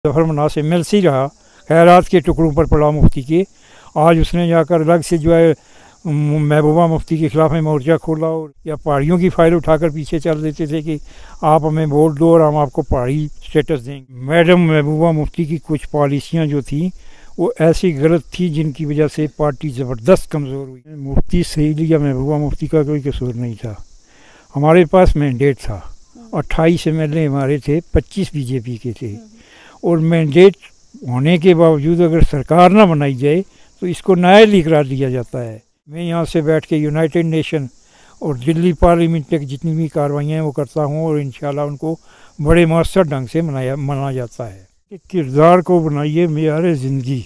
जफर मना से मिल सी रहा, खैरात के टुकड़ों पर पड़ा मुफ्ती के। आज उसने जाकर अलग से जो है महबूबा मुफ्ती के खिलाफ में मोर्चा खोला, और या पहाड़ियों की फाइल उठाकर पीछे चल देते थे कि आप हमें वोट दो और हम आपको पहाड़ी स्टेटस देंगे। मैडम महबूबा मुफ्ती की कुछ पॉलिसियाँ जो थी वो ऐसी गलत थी जिनकी वजह से पार्टी ज़बरदस्त कमज़ोर हुई। मुफ्ती सईद या महबूबा मुफ्ती का कोई कसूर नहीं था। हमारे पास मैंडेट था, 28 MLA हमारे थे, 25 बीजेपी के थे, और मैंडेट होने के बावजूद अगर सरकार ना बनाई जाए तो इसको नाअहल करार दिया जाता है। मैं यहाँ से बैठ के यूनाइटेड नेशन और दिल्ली पार्लियामेंट तक जितनी भी कार्रवाइयाँ हैं वो करता हूँ, और इंशाल्लाह उनको बड़े मौसर ढंग से मना जाता है। कि किरदार को बनाइए मेयार ज़िंदगी,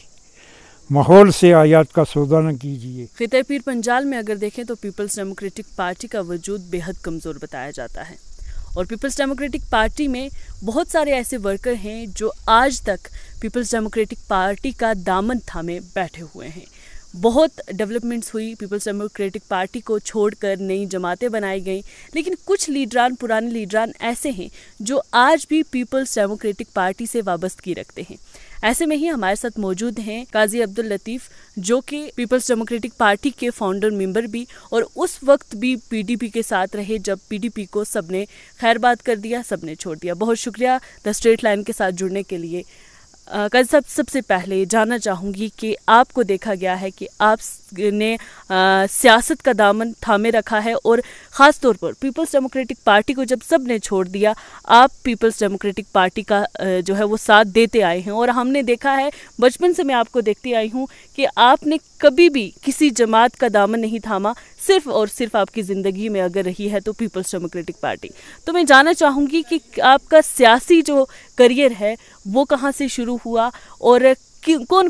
माहौल से आयात का सौदा न कीजिए। खिते पीर पंजाल में अगर देखें तो पीपल्स डेमोक्रेटिक पार्टी का वजूद बेहद कमज़ोर बताया जाता है, और पीपल्स डेमोक्रेटिक पार्टी में बहुत सारे ऐसे वर्कर हैं जो आज तक पीपल्स डेमोक्रेटिक पार्टी का दामन थामे बैठे हुए हैं। बहुत डेवलपमेंट्स हुई, पीपल्स डेमोक्रेटिक पार्टी को छोड़कर नई जमातें बनाई गई, लेकिन कुछ लीडरान, पुराने लीडरान ऐसे हैं जो आज भी पीपल्स डेमोक्रेटिक पार्टी से वाबस्तगी रखते हैं। ऐसे में ही हमारे साथ मौजूद हैं काजी अब्दुल लतीफ़, जो कि पीपल्स डेमोक्रेटिक पार्टी के फाउंडर मेंबर भी, और उस वक्त भी पीडीपी के साथ रहे जब पीडीपी को सबने खैरबाद कर दिया, सबने छोड़ दिया। बहुत शुक्रिया द स्ट्रेट लाइन के साथ जुड़ने के लिए। काजी साहब, सबसे पहले जानना चाहूँगी कि आपको देखा गया है कि आपने सियासत का दामन थामे रखा है, और ख़ास तौर पर पीपल्स डेमोक्रेटिक पार्टी को जब सब ने छोड़ दिया, आप पीपल्स डेमोक्रेटिक पार्टी का जो है वो साथ देते आए हैं। और हमने देखा है, बचपन से मैं आपको देखती आई हूँ कि आपने कभी भी किसी जमात का दामन नहीं थामा, सिर्फ और सिर्फ आपकी ज़िंदगी में अगर रही है तो पीपल्स डेमोक्रेटिक पार्टी। तो मैं जानना चाहूँगी कि आपका सियासी जो करियर है वो कहाँ से शुरू हुआ, और कौन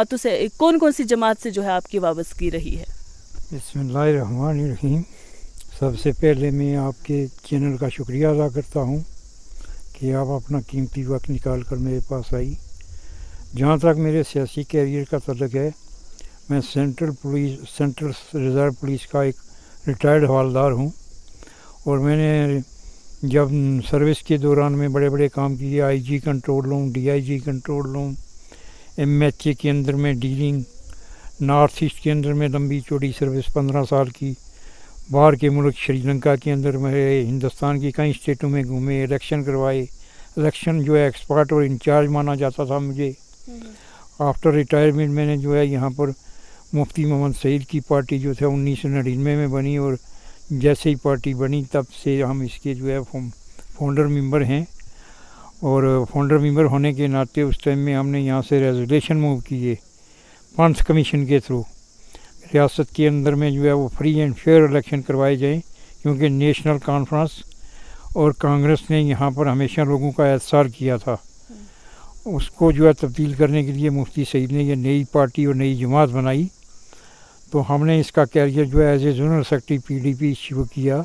कौन सी जमात से जो है आपकी वाबस्तगी रही है? बिस्मिल्लाहिर्रहमानिर्रहीम। सबसे पहले मैं आपके चैनल का शुक्रिया अदा करता हूँ कि आप अपना कीमती वक्त निकाल कर मेरे पास आई। जहाँ तक मेरे सियासी कैरियर का तल्लुक़ है, मैं सेंट्रल रिज़र्व पुलिस का एक रिटायर्ड हवालदार हूँ, और मैंने जब सर्विस के दौरान में बड़े बड़े काम किए, IG control room, DIG control room, MHA के अंदर में डीलिंग, नॉर्थ ईस्ट के अंदर में लंबी चौड़ी सर्विस 15 साल की, बाहर के मुल्क श्रीलंका के अंदर में, हिंदुस्तान की कई स्टेटों में घूमे, इलेक्शन करवाए। इलेक्शन जो है एक्सपर्ट और इंचार्ज माना जाता था मुझे। आफ्टर रिटायरमेंट मैंने जो है यहाँ पर मुफ्ती मोहम्मद सईद की पार्टी जो था 1999 में बनी, और जैसे ही पार्टी बनी तब से हम इसके जो है फाउंडर मेंबर हैं। और फाउंडर मेंबर होने के नाते उस टाइम में हमने यहाँ से रेजोल्यूशन मूव किए पंथ कमीशन के थ्रू, रियासत के अंदर में जो है वो फ्री एंड फेयर इलेक्शन करवाए जाएँ, क्योंकि नेशनल कॉन्फ्रेंस और कांग्रेस ने यहाँ पर हमेशा लोगों का एहसार किया था। उसको जो है तब्दील करने के लिए मुफ्ती सईद ने ये नई पार्टी और नई जमात बनाई। तो हमने इसका कैरियर जो है as a general secretary PDP शुरू किया।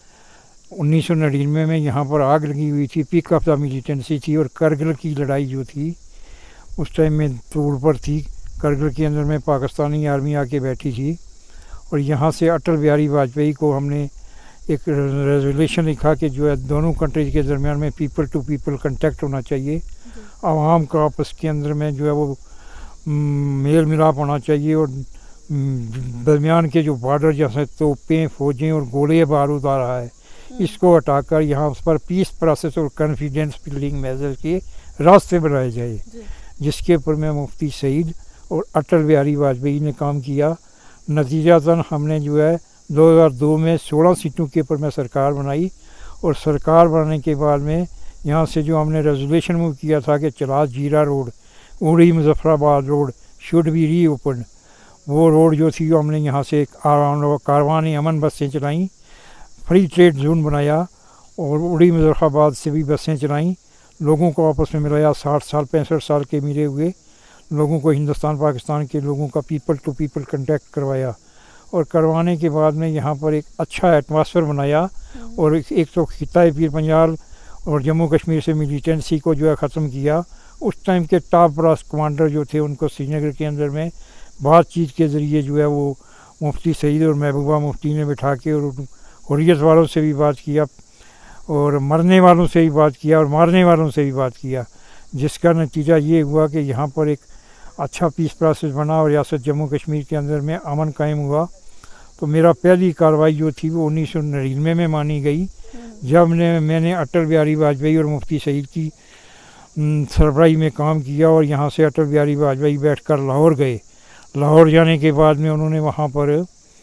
1999 में यहाँ पर आग लगी हुई थी, पीक ऑफ द मिलिटेंसी थी, और करगिल की लड़ाई जो थी उस टाइम में तूड़ पर थी। करगिल के अंदर में पाकिस्तानी आर्मी आके बैठी थी, और यहाँ से अटल बिहारी वाजपेयी को हमने एक रेजोल्यूशन लिखा कि जो है दोनों कंट्रीज के दरमियान में पीपल टू पीपल कंटेक्ट होना चाहिए, आवाम का आपस के अंदर में जो है वो मेल मिलाप होना चाहिए, और दरमियान के जो बॉर्डर जैसे तोपें, फौजें और गोले बारूद आ रहा है, इसको हटाकर यहाँ उस पर पीस प्रोसेस और कॉन्फिडेंस बिल्डिंग मेजर के रास्ते बनाए जाए, जिसके ऊपर में मुफ्ती सईद और अटल बिहारी वाजपेयी ने काम किया। नतीजतन हमने जो है 2002 में 16 सीटों के ऊपर में सरकार बनाई, और सरकार बनाने के बाद में यहाँ से जो हमने रेजोल्यूशन मूव किया था कि चलास जीरा road, Uri Muzaffarabad road should be reopen, वो रोड जो थी हमने यहाँ से कारवान अमन बसें चलाई, फ्री ट्रेड जोन बनाया, और उड़ी मुजफ्फराबाद से भी बसें चलाई, लोगों को आपस में मिलाया। 60 साल 65 साल के मिले हुए लोगों को, हिंदुस्तान पाकिस्तान के लोगों का पीपल टू पीपल कंटेक्ट करवाया, और करवाने के बाद में यहाँ पर एक अच्छा एटमॉस्फेयर बनाया। और एक तो खिता पीर पंजाल और जम्मू कश्मीर से मिलिटेंसी को जो है ख़त्म किया। उस टाइम के टॉप ब्रास कमांडर जो थे उनको श्रीनगर के अंदर में बातचीत के ज़रिए जो है वो मुफ्ती सईद और महबूबा मुफ्ती ने बिठा के, और हुर्रियत वालों से भी बात किया, और मरने वालों से भी बात किया, और मारने वालों से भी बात किया। जिसका नतीजा ये हुआ कि यहाँ पर एक अच्छा पीस प्रोसेस बना और रियासत जम्मू कश्मीर के अंदर में अमन कायम हुआ। तो मेरा पहली कार्रवाई जो थी वो 1999 में मानी गई, जब मैंने अटल बिहारी वाजपेयी और मुफ्ती सईद की सरबराही में काम किया और यहाँ से अटल बिहारी वाजपेयी बैठकर लाहौर गए। लाहौर जाने के बाद में उन्होंने वहाँ पर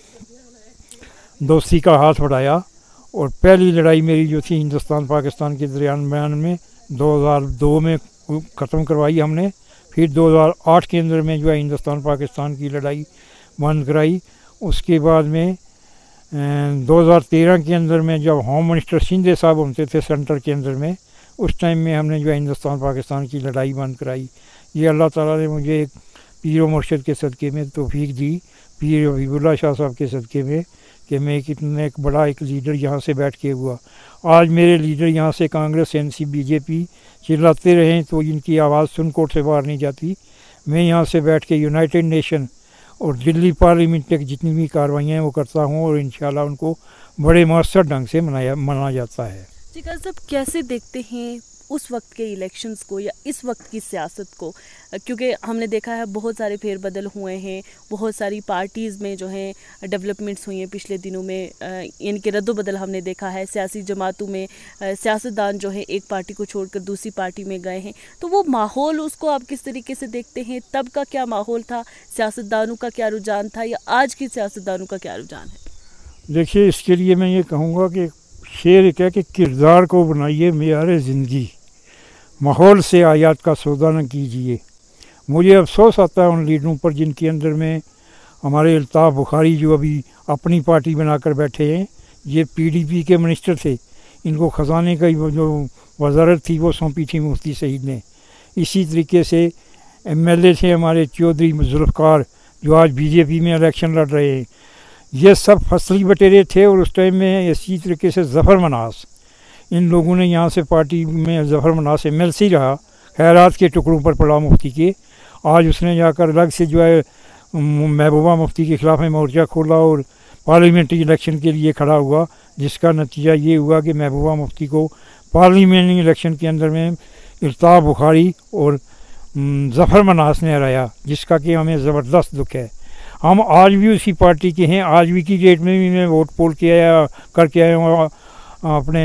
दोस्ती का हाथ बढ़ाया और पहली लड़ाई मेरी जो थी हिंदुस्तान पाकिस्तान के दरमियान में 2002 में ख़त्म करवाई हमने। फिर 2008 के अंदर में जो है हिंदुस्तान पाकिस्तान की लड़ाई बंद कराई। उसके बाद में 2013 के अंदर में जब होम मिनिस्टर शिंदे साहब होते थे सेंटर के अंदर में, उस टाइम में हमने जो है हिंदुस्तान पाकिस्तान की लड़ाई बंद कराई। ये अल्लाह ताला ने मुझे एक पीर व मुर्शिद के सदक़े में तौफीक दी, पीर हबीबुल्लाह शाह साहब के सदक़े में, कि मैं एक बड़ा एक लीडर यहाँ से बैठ के हुआ। आज मेरे लीडर यहाँ से कांग्रेस, एनसी, बीजेपी चिल्लाते रहें तो इनकी आवाज़ सुनकोट से बाहर नहीं जाती। मैं यहाँ से बैठ के यूनाइटेड नेशन और दिल्ली पार्लियामेंट तक जितनी भी कार्रवाइयाँ हैं वो करता हूँ और इंशाल्लाह उनको बड़े मौसर ढंग से मनाया जाता है। जी काजी साहब, कैसे देखते हैं उस वक्त के इलेक्शंस को या इस वक्त की सियासत को? क्योंकि हमने देखा है बहुत सारे फेरबदल हुए हैं, बहुत सारी पार्टीज़ में जो है डेवलपमेंट्स हुई हैं पिछले दिनों में, इनके रद्दोबदल हमने देखा है। सियासी जमातों में सियासतदान जो है एक पार्टी को छोड़कर दूसरी पार्टी में गए हैं। तो वो माहौल, उसको आप किस तरीके से देखते हैं? तब का क्या माहौल था, सियासतदानों का क्या रुझान था, या आज की सियासतदानों का क्या रुझान है? देखिए, इसके लिए मैं ये कहूँगा कि शेर क्या कि किरदार को बनाइए मेयार ज़िंदगी, माहौल से आयात का सौदा न कीजिए। मुझे अफसोस आता है उन लीडरों पर जिनके अंदर में हमारे अल्ताफ़ बुखारी जो अभी अपनी पार्टी बनाकर बैठे हैं, ये पीडीपी के मिनिस्टर थे, इनको ख़जाने का जो वजारत थी वो सौंपी थी मुफ्ती सईद ने। इसी तरीके से एमएलए थे हमारे चौधरी जुल्फ़कार जो आज बीजेपी में इलेक्शन लड़ रहे हैं, ये सब फसली बटेरे थे। और उस टाइम में इसी तरीके से ज़फ़र मनास, इन लोगों ने यहाँ से पार्टी में ज़फ़र मनास एमएलसी रहा, खैरात के टुकड़ों पर पड़ा मुफ्ती के। आज उसने जाकर अलग से जो है महबूबा मुफ्ती के ख़िलाफ़ में मोर्चा खोला और पार्लियामेंट्री इलेक्शन के लिए खड़ा हुआ, जिसका नतीजा ये हुआ कि महबूबा मुफ्ती को पार्लियामेंट्री इलेक्शन के अंदर में अल्ताफ़ बुखारी और ज़फ़र मनास ने हराया, जिसका कि हमें ज़बरदस्त दुख है। हम आज भी उसी पार्टी के हैं। आज भी की डेट में भी मैं वोट पोल किया करके आया हूँ। अपने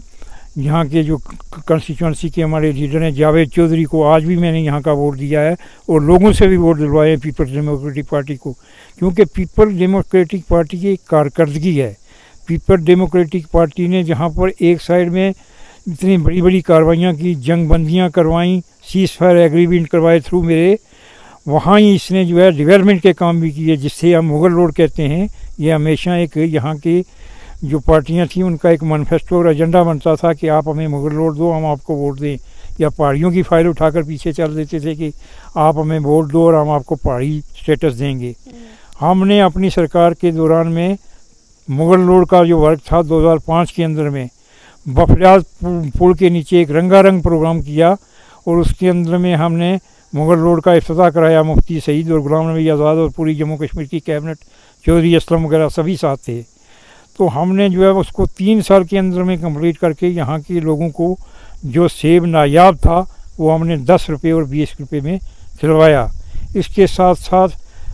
यहाँ के जो कंस्टिट्यूंसी के हमारे लीडर हैं जावेद चौधरी को आज भी मैंने यहाँ का वोट दिया है और लोगों से भी वोट दिलवाए हैं पीपल्स डेमोक्रेटिक पार्टी को, क्योंकि पीपल्स डेमोक्रेटिक पार्टी की एक कारकर्दगी है। पीपल्स डेमोक्रेटिक पार्टी ने जहाँ पर एक साइड में इतनी बड़ी बड़ी कार्रवाइयाँ की, जंग बंदियाँ करवाईं, सीज़ फायर एग्रीमेंट करवाए थ्रू मेरे, वहाँ ही इसने जो है डेवलपमेंट के काम भी किए, जिससे हम मुगल रोड कहते हैं। ये हमेशा एक यहाँ के जो पार्टियां थी उनका एक मैनिफेस्टो और एजेंडा बनता था कि आप हमें मुगल रोड दो, हम आपको वोट दें, या पहाड़ियों की फाइल उठाकर पीछे चल देते थे कि आप हमें वोट दो और हम आपको पहाड़ी स्टेटस देंगे। हमने अपनी सरकार के दौरान में मुगल रोड का जो वर्क था 2005 के अंदर में बफरियाज पुल के नीचे एक रंगारंग प्रोग्राम किया और उसके अंदर में हमने मुगल रोड का इफ्तिताह कराया। मुफ्ती सईद और गुलाम नबी आज़ाद और पूरी जम्मू कश्मीर की कैबिनेट, चौधरी असलम वगैरह सभी साथ थे। तो हमने जो है उसको 3 साल के अंदर में कंप्लीट करके यहाँ के लोगों को जो सेब नायाब था वो हमने 10 रुपये और 20 रुपये में खिलवाया। इसके साथ साथ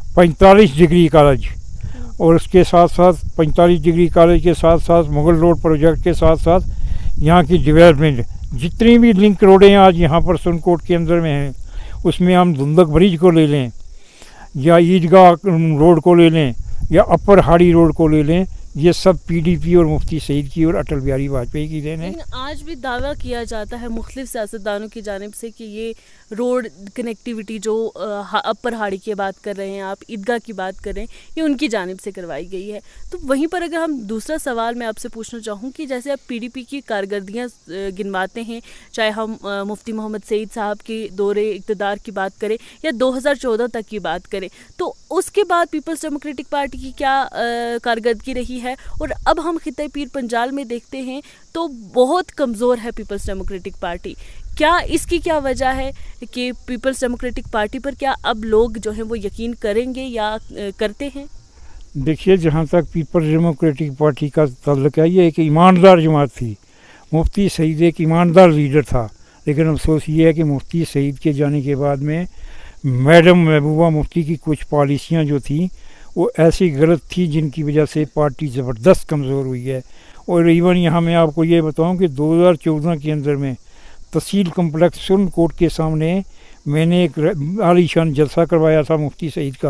45 डिग्री कॉलेज और उसके साथ साथ 45 डिग्री कॉलेज के साथ साथ मुगल रोड प्रोजेक्ट के साथ साथ यहाँ की डेवलपमेंट, जितनी भी लिंक रोडें आज यहाँ पर सुनकोट के अंदर में हैं, उसमें हम धुंधक ब्रिज को ले लें या ईदगाह रोड को ले लें या अपर हाड़ी रोड को ले लें, ये सब पीडीपी और मुफ्ती सईद की और अटल बिहारी वाजपेयी की देन है। आज भी दावा किया जाता है मुख्तलिफ सियासतदानों की जानिब से कि ये रोड कनेक्टिविटी जो अपर हाड़ी की बात कर रहे हैं आप, ईदगाह की बात कर रहे हैं, ये उनकी जानिब से करवाई गई है। तो वहीं पर अगर हम दूसरा सवाल मैं आपसे पूछना चाहूँ कि जैसे आप पीडीपी की कारकर्दगियाँ गिनवाते हैं, चाहे हम मुफ्ती मोहम्मद सईद साहब के दौरे इक़्तिदार की बात करें या 2014 तक की बात करें, तो उसके बाद पीपल्स डेमोक्रेटिक पार्टी की क्या कारकर्दगी रही है? और अब हम खित्ते पीर पंजाल में देखते हैं तो बहुत कमज़ोर है पीपल्स डेमोक्रेटिक पार्टी। क्या इसकी क्या वजह है कि पीपल्स डेमोक्रेटिक पार्टी पर क्या अब लोग जो हैं वो यकीन करेंगे या करते हैं? देखिए, जहाँ तक पीपल्स डेमोक्रेटिक पार्टी का ताल्लुक है, ये एक ईमानदार जमात थी। मुफ्ती सईद एक ईमानदार लीडर था, लेकिन अफसोस ये है कि मुफ्ती सईद के जाने के बाद में मैडम महबूबा मुफ्ती की कुछ पॉलिसियाँ जो थी वो ऐसी गलत थी जिनकी वजह से पार्टी ज़बरदस्त कमज़ोर हुई है। और इवन यहाँ मैं आपको ये बताऊँ कि 2014 के अंदर में तहसील कम्प्लेक्स सुप्रीम कोर्ट के सामने मैंने एक आलीशान जलसा करवाया था मुफ्ती सईद का।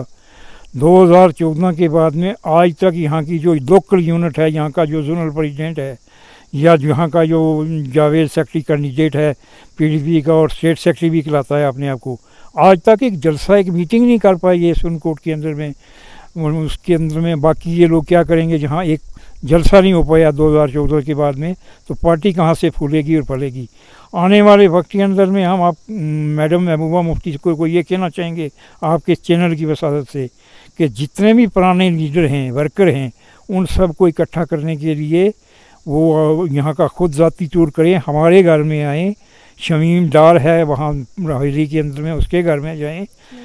2014 के बाद में आज तक यहाँ की जो लोकल यूनिट है, यहाँ का जो जोनल प्रेसिडेंट है या यहाँ का जो जावेद सेक्रेटरी कैंडिडेट है पीडीपी का और स्टेट सेक्रेटरी भी कहलाता है अपने आप को, आज तक एक जलसा एक मीटिंग नहीं कर पाई है सुप्रीम कोर्ट के अंदर में। उसके अंदर में बाकी ये लोग क्या करेंगे, जहाँ एक जलसा नहीं हो पाया 2014 के बाद में, तो पार्टी कहाँ से फूलेगी और फलेगी। आने वाले वक्त के अंदर में हम आप मैडम महबूबा मुफ्ती को ये कहना चाहेंगे आपके चैनल की वसादत से कि जितने भी पुराने लीडर हैं, वर्कर हैं, उन सब को इकट्ठा करने के लिए वो यहाँ का खुद ज़ाती टूर करें, हमारे घर में आएँ। शमीम डार है वहाँ राहरी के अंदर में, उसके घर में जाएँ।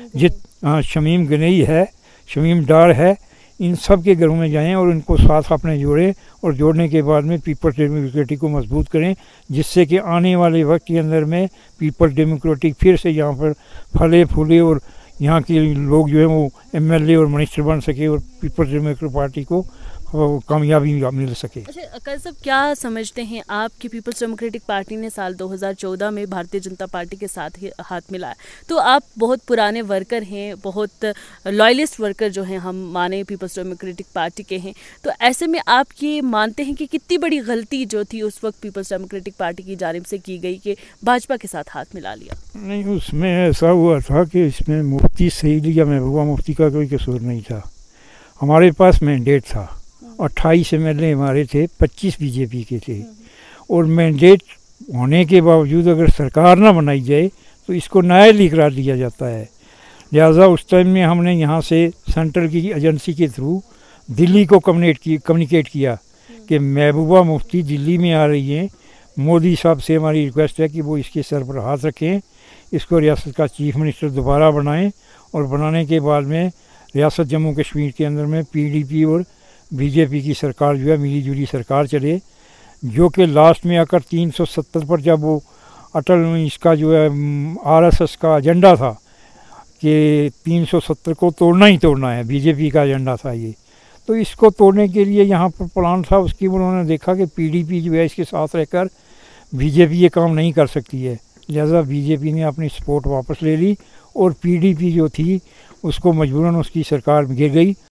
शमीम गनई है, शमीम डार है, इन सब के घरों में जाएं और इनको साथ अपने जोड़ें और जोड़ने के बाद में पीपल्स डेमोक्रेटिक को मजबूत करें, जिससे कि आने वाले वक्त के अंदर में पीपल्स डेमोक्रेटिक फिर से यहाँ पर फले फूले और यहाँ के लोग जो है वो एमएलए और मिनिस्टर बन सके और पीपल्स डेमोक्रेटिक पार्टी को कामयाबी मिल सके। अच्छा अकाल साहब, क्या समझते हैं आप कि पीपल्स डेमोक्रेटिक पार्टी ने साल 2014 में भारतीय जनता पार्टी के साथ ही हाथ मिलाया, तो आप बहुत पुराने वर्कर हैं, बहुत लॉयलिस्ट वर्कर जो हैं हम माने पीपल्स डेमोक्रेटिक पार्टी के हैं, तो ऐसे में आप ये मानते हैं कि कितनी बड़ी गलती जो थी उस वक्त पीपल्स डेमोक्रेटिक पार्टी की जानिब से की गई कि भाजपा के साथ हाथ मिला लिया? नहीं, उसमें ऐसा हुआ था कि इसमें मुफ्ती सईद या महबूबा मुफ्ती का कोई कसूर नहीं था। हमारे पास मैंडेट था, 28 एमएलए हमारे थे, 25 बीजेपी के थे, और मैंडेट होने के बावजूद अगर सरकार ना बनाई जाए तो इसको नायल इकरार दिया जाता है। लिहाजा उस टाइम में हमने यहाँ से सेंट्रल की एजेंसी के थ्रू दिल्ली को कम्युनिकेट किया कि महबूबा मुफ्ती दिल्ली में आ रही हैं, मोदी साहब से हमारी रिक्वेस्ट है कि वो इसके सर पर हाथ रखें, इसको रियासत का चीफ मिनिस्टर दोबारा बनाएं, और बनाने के बाद में रियासत जम्मू कश्मीर के अंदर में पीडीपी और बीजेपी की सरकार जो है मिली जुली सरकार चले, जो कि लास्ट में आकर 370 पर जब वो अटल इसका जो है आरएसएस का एजेंडा था कि 370 को तोड़ना ही तोड़ना है, बीजेपी का एजेंडा था ये, तो इसको तोड़ने के लिए यहाँ पर प्लान था। उसकी उन्होंने देखा कि पीडीपी जो है इसके साथ रहकर बीजेपी ये काम नहीं कर सकती है, लिहाजा बीजेपी ने अपनी सपोर्ट वापस ले ली और पीडीपी जो थी उसको मजबूरन उसकी सरकार गिर गई।